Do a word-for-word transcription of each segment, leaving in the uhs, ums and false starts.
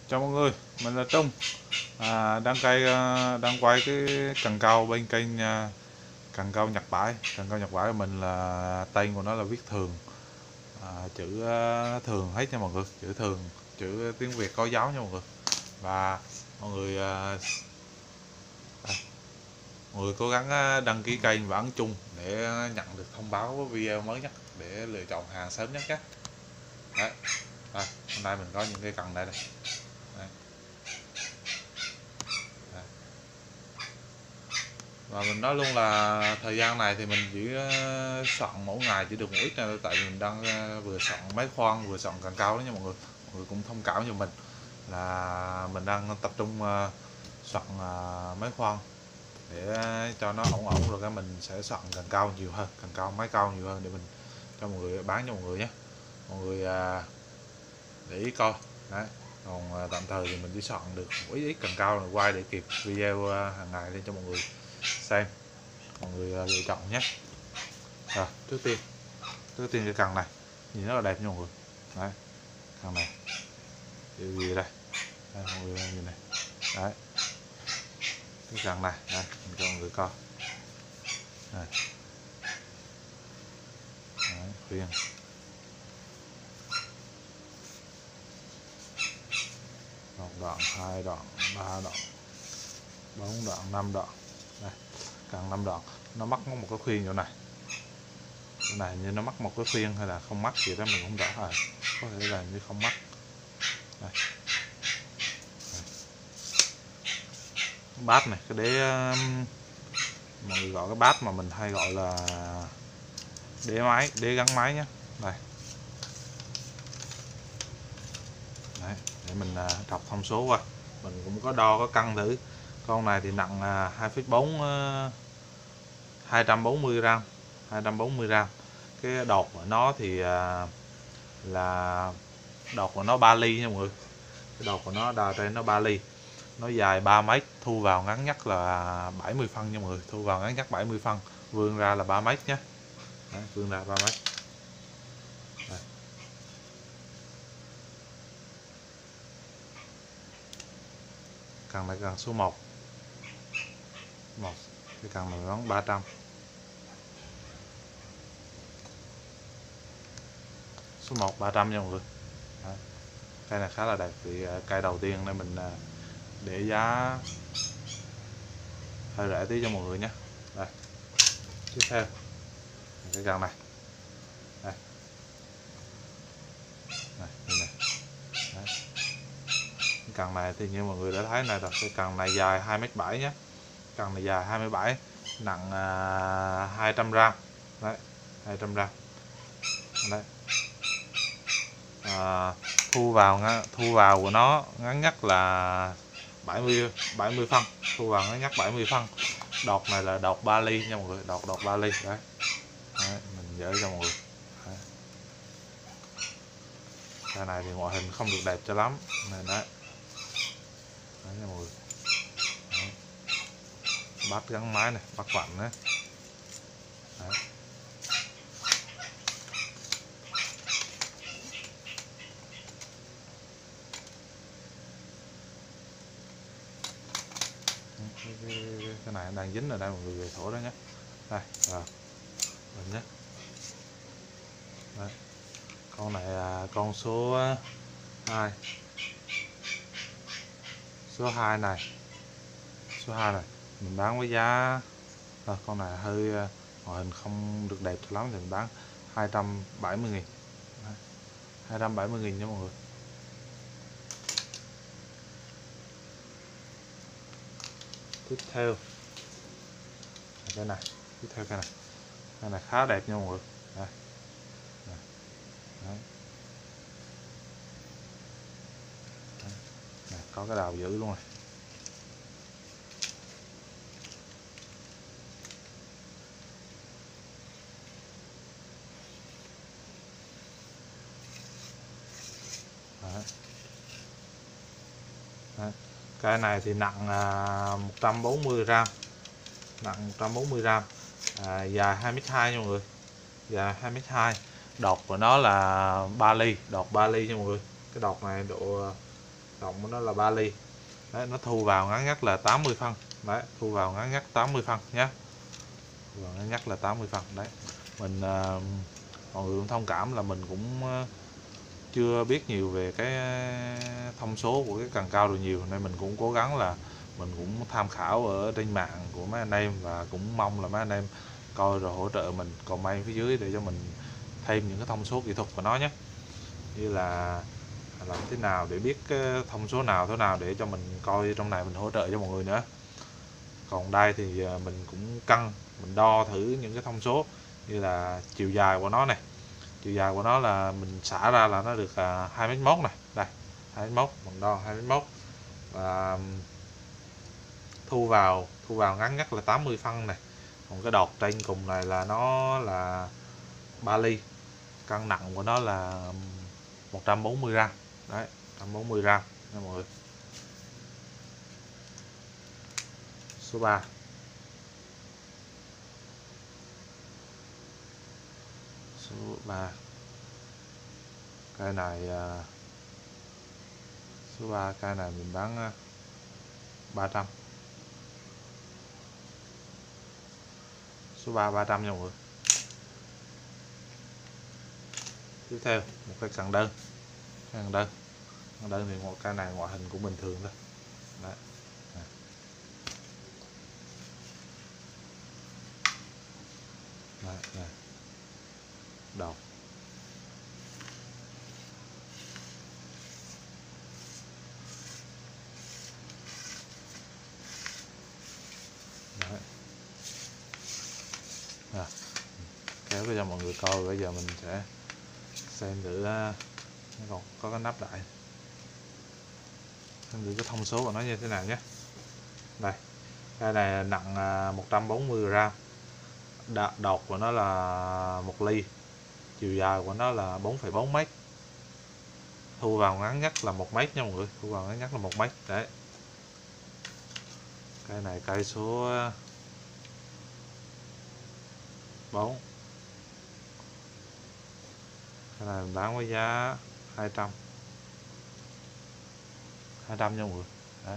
Chào mọi người, mình là Trung. À, đang cây à, đang quay cái cần câu bên kênh à, cần câu Nhật Bãi. Cần câu Nhật Bãi của mình là tên của nó là viết thường, à, chữ à, thường hết nha mọi người, chữ thường, chữ tiếng Việt có dấu nha mọi người. Và mọi người à, à, mọi người cố gắng à, đăng ký kênh và ấn chung để nhận được thông báo video mới nhất để lựa chọn hàng sớm nhất nhé. Đấy. Đây, hôm nay mình có những cái cần đây đây. Đây. Đây. Và mình nói luôn là thời gian này thì mình chỉ uh, soạn mỗi ngày chỉ được một ít thôi, tại vì mình đang uh, vừa soạn máy khoan vừa soạn cần câu đó nha mọi người. Mọi người cũng thông cảm cho mình là mình đang tập trung uh, soạn uh, máy khoan để cho nó ổn ổn, rồi cái mình sẽ soạn cần câu nhiều hơn, cần câu máy câu nhiều hơn để mình cho mọi người bán cho mọi người nhé. Mọi người uh, để ý coi. Đấy. Còn uh, tạm thời thì mình chỉ soạn được một ít ít cần câu rồi quay để kịp video uh, hàng ngày lên cho mọi người xem, mọi người lựa chọn nhé. Rồi trước tiên trước tiên cái cần này nhìn rất là đẹp nha mọi người. Đấy, cần này điều gì đây, đây mọi người nhìn này. Đấy, cái cần này đây mình cho mọi người coi này. Đấy, khuyên một đoạn, hai đoạn, ba đoạn, bốn đoạn, năm đoạn. Đây, cần năm đoạn, nó mắc một cái khuyên chỗ này. Cái này như nó mắc một cái khuyên hay là không mắc gì đó mình cũng rõ rồi, có thể là như không mắc. Đây. Đây. Bát này, cái đế mọi người gọi cái bát mà mình hay gọi là đế máy, đế gắn máy nhé. Đây. Đấy, để mình đọc thông số qua, mình cũng có đo có cân thử. Con này thì nặng hai phẩy bốn, hai trăm bốn mươi gram, hai trăm bốn mươi gram. Cái đột của nó thì là đột của nó ba ly nha mọi người. Cái đột của nó đào trên nó ba ly, nó dài ba mét, thu vào ngắn nhất là bảy mươi phân nha mọi người, thu vào ngắn nhất bảy mươi phân, vươn ra là ba mét nhé. Đấy, vươn ra ba mét. Đây. Cần này cần số một, một cái cần này bán ba trăm, số một ba trăm nha mọi người. Đấy. Cây này khá là đẹp, vì cây đầu tiên nên mình để giá hơi rẻ tí cho mọi người nhé. Đây, tiếp theo cái cần này, đây, này, nhìn này. Đấy. Cái cần này thì như mọi người đã thấy này rồi, cái cần này dài hai mét bảy nhé, cần này dài hai mươi bảy, nặng à, hai trăm gram. Đấy, hai trăm gram. Đấy. À, thu vào thu vào của nó ngắn nhất là bảy mươi bảy mươi phân, thu vào ngắn nhất bảy mươi phân. Đọt này là đọt ba ly nha mọi người, đọt đọt ba ly. Đấy. Đấy, mình dỡ cho mọi người. Đấy. Cái này thì ngoại hình không được đẹp cho lắm nên đấy. Đấy nha mọi người. Đấy. Bát gắn máy này, bát vặn đấy. Đấy. Cái, cái, cái này đang dính ở đây mọi người về thổi đó nhé. Đây rồi mình nhé. Đấy. Con này là con số hai, số hai này, số hai này mình bán với giá à, con này hơi ngoại hình không được đẹp lắm thì mình bán hai trăm bảy mươi nghìn, hai trăm bảy mươi nghìn nha mọi người. Tiếp theo cái này, tiếp theo cái này, cái này khá đẹp nha mọi người. Đây. Đây. Đấy. Đấy. Đây, có cái đầu giữ luôn này. Đấy. Đấy. Cái này thì nặng à, một trăm bốn mươi gram, nặng một trăm bốn mươi gram, à, dài hai mét hai nha mọi người, dài hai mét hai. Đọt của nó là ba ly, đọt ba ly nha mọi người. Cái đọt này độ rộng của nó là ba ly. Đấy, nó thu vào ngắn nhất là tám mươi phân. Đấy, thu vào ngắn nhất tám mươi phân nhé. Thu vào ngắn nhất là tám mươi phân. Đấy, mình uh, mọi người cũng thông cảm là mình cũng uh, chưa biết nhiều về cái thông số của cái cần cao được nhiều, nên mình cũng cố gắng là mình cũng tham khảo ở trên mạng của mấy anh em, và cũng mong là mấy anh em coi rồi hỗ trợ mình comment phía dưới để cho mình thêm những cái thông số kỹ thuật của nó nhé, như là làm thế nào để biết cái thông số nào thế nào để cho mình coi trong này mình hỗ trợ cho mọi người nữa. Còn đây thì mình cũng cân, mình đo thử những cái thông số như là chiều dài của nó này. Chiều dài của nó là mình xả ra là nó được hai mét mốt này, đây hai mét mốt, mình đo hai mét mốt, và thu vào thu vào ngắn nhất là tám mươi phân này. Còn cái đọt trên cùng này là nó là ba ly, cân nặng của nó là một trăm bốn mươi gram. Đấy, một trăm bốn mươi gram nha mọi người. Số ba. Số ba. Cây này số ba, cây này mình bán ba trăm. Số ba ba trăm nha mọi người. Tiếp theo một cái cần đơn. Cần đơn. Cần đơn thì một cây này ngoại hình cũng bình thường thôi. Đấy. Đấy, này. Đọt. Đấy. À, kéo cho mọi người coi. Bây giờ mình sẽ xem thử còn có cái nắp lại, xem thử cái thông số của nó như thế nào nhé. Đây, cái này nặng một trăm bốn mươi gram, đọt của nó là một ly, chiều dài của nó là bốn phẩy bốn mét, thu vào ngắn nhất là một mét nha mọi người, thu vào ngắn nhất là một mét. Đấy, cái này cây số bốn, cái này mình bán với giá hai trăm hai trăm nha mọi người. Đấy.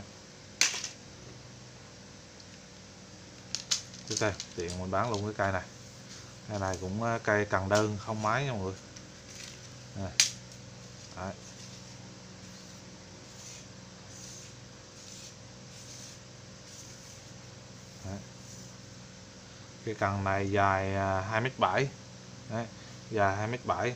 Tiếp theo tiện mình bán luôn cái cây này. Cây này cũng cây cần đơn không máy nha mọi người. Đây. Đấy. Đấy. Cái cần này dài hai mét bảy. Đấy, dài hai mét bảy.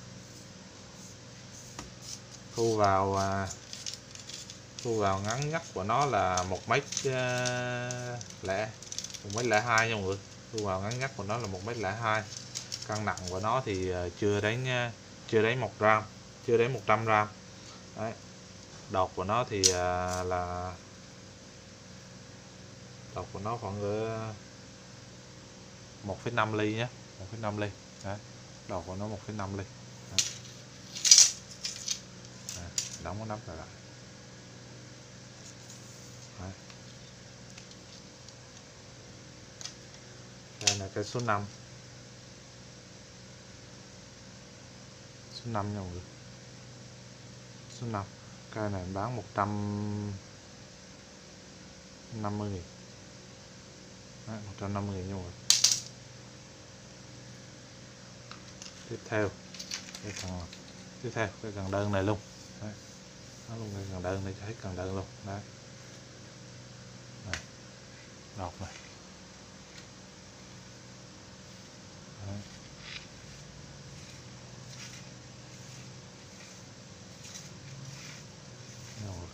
Thu vào thu vào ngắn nhất của nó là một mét lẻ một mét lẻ hai nha mọi người. Thu vào ngắn nhất của nó là một mét lẻ hai. Cân nặng của nó thì chưa đến chưa đến một gram, chưa đến một trăm gram. Đấy. Đọt của nó thì là đọt của nó khoảng một phẩy năm ly nhé, một phẩy năm ly. Đấy. Đọt của nó một phẩy năm ly. Đấy. Đấy. Đóng cái nắp lại lại. Đấy. Đây là cái số năm. Số năm nha mọi người. Số năm. Cây này bán một trăm năm mươi nghìn. Đấy, một trăm năm mươi nghìn nha mọi người. Tiếp theo cái cần tiếp theo cái cần đơn này luôn. Đấy. Nó luôn cái cần đơn này, hết cần đơn luôn. Đấy. Này. Đọt này. Đấy. Rồi.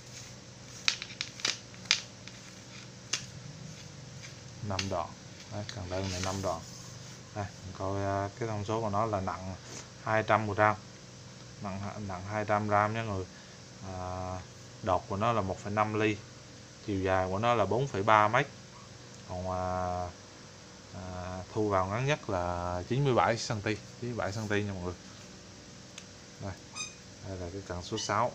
năm đoạn. Đấy, cần đơn này năm đoạn. Đây, mình coi cái thông số của nó là nặng hai trăm gram, nặng nặng hai trăm gram nhé người. À, đọt của nó là một phẩy năm ly, chiều dài của nó là bốn phẩy ba mét. Còn à, à, thu vào ngắn nhất là chín mươi bảy xăng ti mét, chín mươi bảy xăng ti mét nha mọi người. Đây, đây là cái cần số sáu.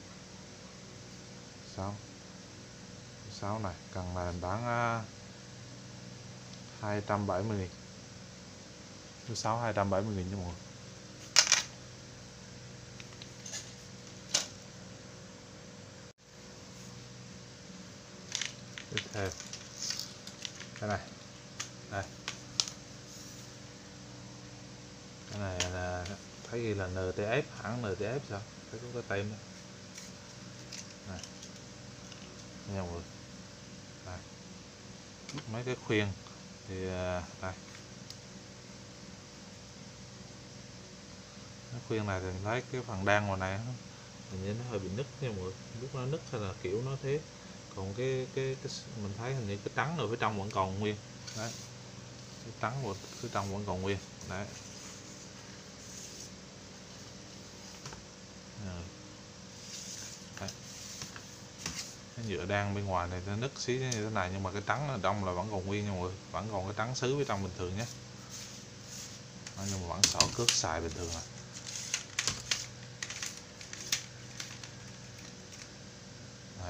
sáu. sáu này, cần này mình bán uh, hai trăm bảy mươi nghìn. Số sáu hai trăm bảy mươi nghìn nha mọi người. Tiếp theo cái này đây, cái này là thấy ghi là en tê ép, hãng en tê ép sao thấy có cái tem đó. Này nha mọi người, đây. Mấy cái khuyên thì đây, cái khuyên này thì mình thấy cái phần đan ngoài này hình như nó hơi bị nứt nha mọi người, lúc nó nứt hay là kiểu nó thế, còn cái cái, cái mình thấy hình như cái trắng ở phía trong vẫn còn nguyên đấy, cái trắng của phía trong vẫn còn nguyên đấy. Đấy. Cái nhựa đan bên ngoài này nó nứt xí như thế này, nhưng mà cái trắng ở trong là vẫn còn nguyên nha mọi người, vẫn còn cái trắng sứ bên trong bình thường nhé. Đó, nhưng mà vẫn xỏ cước xài bình thường à. Đấy.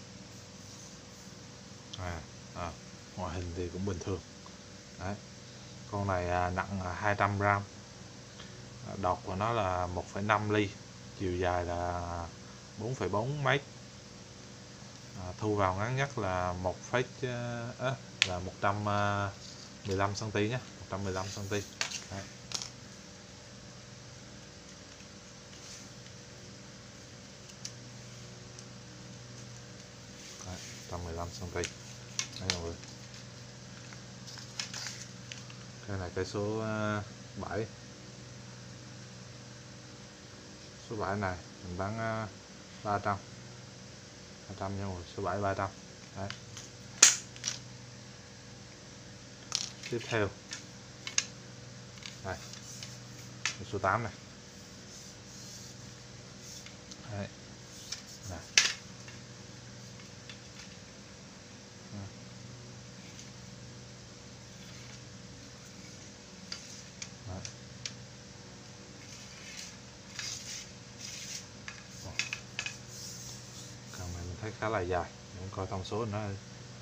À, à, ngoại hình thì cũng bình thường. Đấy. Con này à, nặng à, hai trăm gram, đọt của nó là một phẩy năm ly, chiều dài là bốn phẩy bốn mét, à, thu vào ngắn nhất là một phẩy à, là một trăm mười lăm xăng ti mét nhé, một trăm mười lăm xăng ti mét. Đấy. Đấy, một trăm mười lăm xăng ti mét. Đấy mọi người. Cái này cây số bảy, số bảy này mình bán ba trăm, ba trăm nha mọi người, số bảy ba trăm. Đấy. Tiếp theo đây, số tám này. Đấy. Này. Đấy. Cần này mình thấy khá là dài, mình coi thông số nó.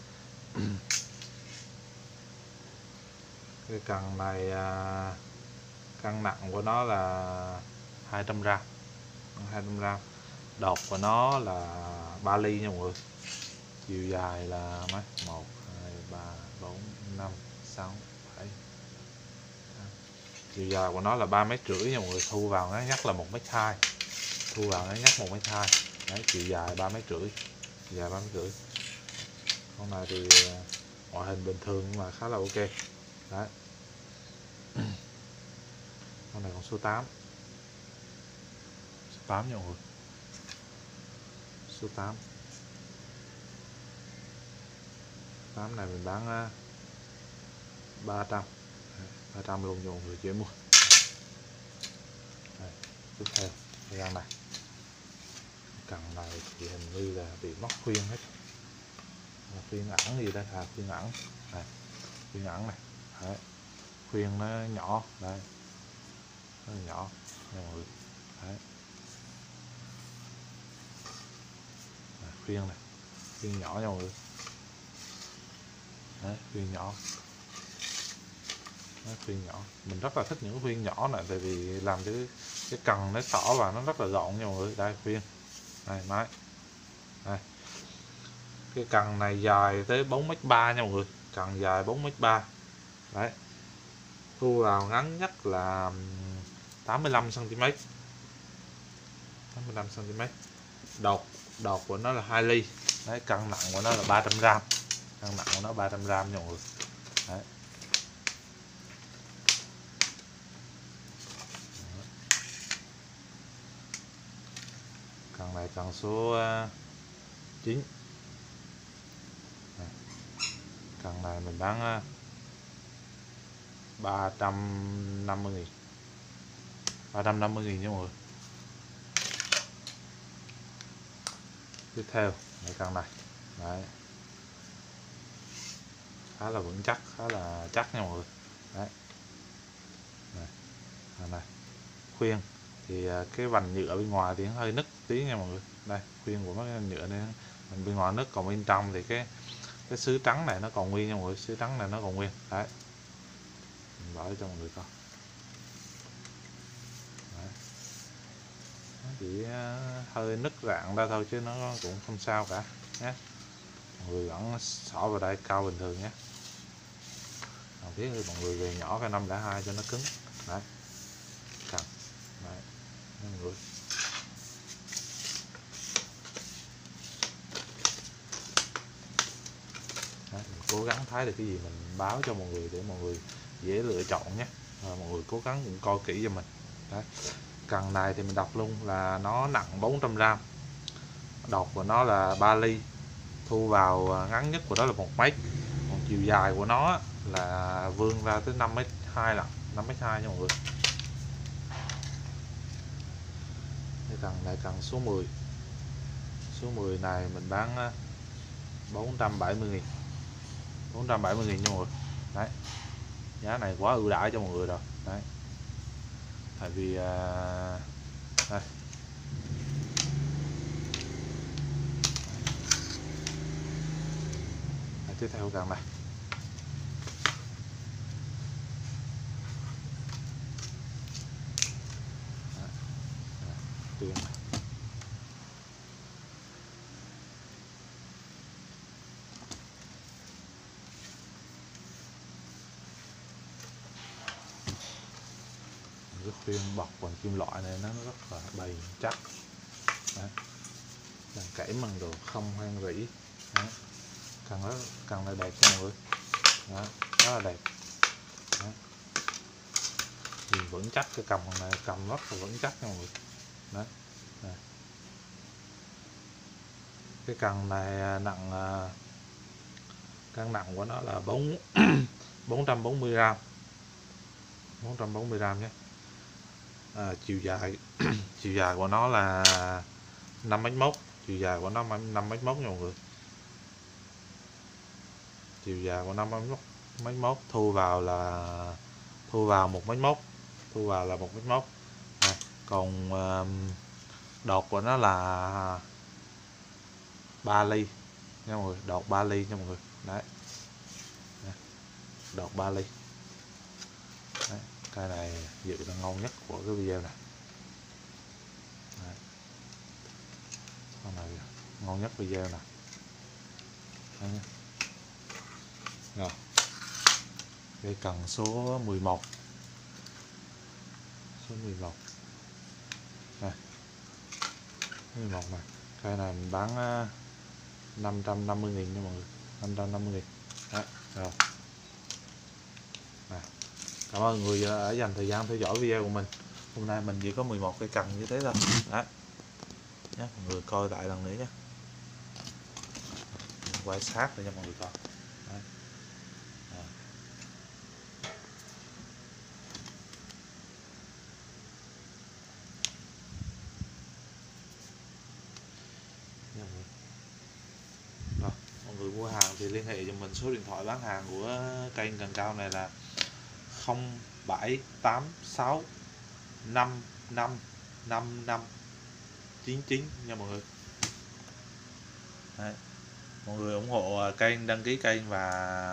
Cái cần này à, cân nặng của nó là hai trăm gram, hai trăm gram, đọt của nó là ba ly nha mọi người, chiều dài là mấy, một hai ba bốn năm sáu bảy, chiều dài của nó là ba mét rưỡi nha mọi người, thu vào ngắn nhất là một mét hai, thu vào ngắn nhất một mét hai. Đấy, chiều dài ba mét rưỡi, chiều dài ba mét rưỡi. Con này thì ngoại hình bình thường nhưng mà khá là ok. Đấy. Con này còn số tám, số tám nha mọi người, số tám, tám này mình bán ba trăm, ba trăm luôn cho mọi người dễ mua. Đây, tiếp theo thời gian này, cần này thì hình như là bị mất khuyên hết, khuyên ẩn gì đây, à khuyên ẩn này, khuyên ẩn này. Đấy. Khuyên nó nhỏ đây, nó nhỏ nha mọi người. Đấy. À, khuyên này, khuyên nhỏ nha mọi người. Đấy, khuyên nhỏ. Đấy, khuyên nhỏ, mình rất là thích những khuyên nhỏ này, tại vì làm cho cái, cái cần nó xỏ vào nó rất là gọn nha mọi người. Đây khuyên này, máy đây, cái cần này dài tới bốn mét ba nha mọi người, cần dài bốn mét ba. Đấy, thu vào ngắn nhất là tám mươi lăm xăng ti mét, tám mươi lăm xăng ti mét, đọt đọt của nó là hai ly. Đấy, cân nặng của nó là ba trăm gram, cân nặng của nó ba trăm gram nha mọi người. Đấy. Cần này cần số chín. Cần này mình bán ba trăm năm mươi nghìn, ba trăm năm mươi nghìn nha mọi người. Tiếp theo cái cần này. Đấy. Khá là vững chắc, khá là chắc nha mọi người. Đấy. Này. Này. Khuyên thì cái vành nhựa bên ngoài thì hơi nứt tí nha mọi người. Đây, khuyên của mấy nhựa này mình bên ngoài nứt, còn bên trong thì cái cái sứ trắng này nó còn nguyên nha mọi người, sứ trắng này nó còn nguyên. Đấy, mình bỏ cho mọi người coi. Đấy. Nó chỉ hơi nứt rạn ra thôi chứ nó cũng không sao cả nhé. mọi người vẫn xỏ vào đây cao bình thường nhé. Cần thiết thì mọi người về nhỏ cái năm lẻ hai cho nó cứng. Đấy, cần đấy mọi người. Đấy, mình cố gắng thấy được cái gì mình báo cho mọi người để mọi người dễ lựa chọn nhé. À, mọi người cố gắng cũng coi kỹ cho mình. Đấy, cần này thì mình đọc luôn là nó nặng bốn trăm gam, đọc của nó là ba ly, thu vào ngắn nhất của nó là một mét, còn chiều dài của nó là vươn ra tới năm mét hai, là năm mét hai nha mọi người. Cái cần này cần số mười, số mười này mình bán bốn trăm bảy mươi nghìn, bốn trăm bảy mươi nghìn nha mọi người. Đấy, giá này quá ưu đãi cho mọi người rồi. Đấy, tại vì à, đây. Đây, tiếp theo cần này. Tiền này. Cái khuyên bọc bằng kim loại này nó rất là bền chắc. Đấy, càng kẽm bằng đồ không hoang rỉ. Đấy, cần nó cần là đẹp nha mọi người. Đó, rất là đẹp. Đấy, thì vững chắc, cái cầm này cầm rất là vững chắc nha mọi người. Đấy, đấy. Cái cần này nặng, cân nặng của nó là bốn bốn trăm bốn mươi gam, bốn trăm bốn mươi gam nhé. À, chiều dài chiều dài của nó là năm mét mốt, chiều dài của nó năm mét mốt nha mọi người. Chiều dài của năm mét mốt, thu vào là thu vào một mét mốt, thu vào là một mét mốt. À, còn đột của nó là ba ly nha mọi người, đột ba ly nha mọi người. Đấy, đột ba ly. Đấy, cái này dự là ngon nhất của cái video này. Đấy, con này ngon nhất video này. Đấy. Rồi, cái cần số mười một, số mười một này, mười một này, cái này mình bán năm trăm năm mươi nghìn nha mọi người, năm trăm năm mươi nghìn. Đấy, rồi. Này, cảm ơn người đã dành thời gian theo dõi video của mình. Hôm nay mình chỉ có mười một cây cần như thế thôi. Đấy, nhé, mọi người coi lại lần nữa nhé, mình quay sát để cho mọi người coi. Đấy. Rồi, mọi người mua hàng thì liên hệ cho mình, số điện thoại bán hàng của kênh Cần Cao này là không bảy tám sáu năm năm năm năm chín chín nha mọi người. Đấy, mọi người ủng hộ kênh, đăng ký kênh và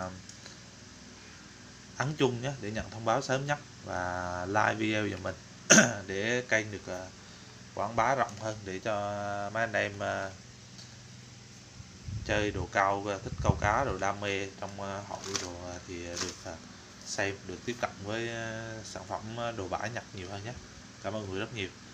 ấn chuông nhé để nhận thông báo sớm nhất, và like video giùm mình để kênh được quảng bá rộng hơn, để cho mấy anh em chơi đồ cao, thích câu cá, đồ đam mê trong hội đồ thì được xem, được tiếp cận với sản phẩm đồ bãi Nhật nhiều hơn nhé. Cảm ơn mọi người rất nhiều.